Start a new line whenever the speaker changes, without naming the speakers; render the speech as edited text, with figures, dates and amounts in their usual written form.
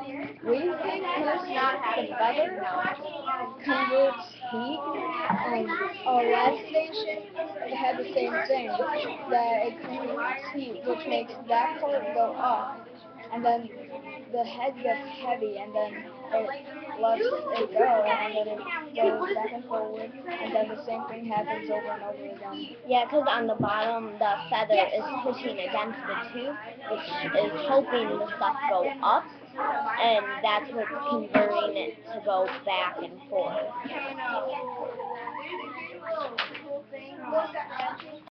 We think because the feather converts heat, our last station it had the same thing, that it converts heat, which makes that part go up, and then the head gets heavy, and then it lets it go, and then it goes back and forward, and then the same thing happens over and over again.
Yeah, because on the bottom, the feather is pushing against the tube, which is helping the stuff go up, and that's what's converting it to go back and forth.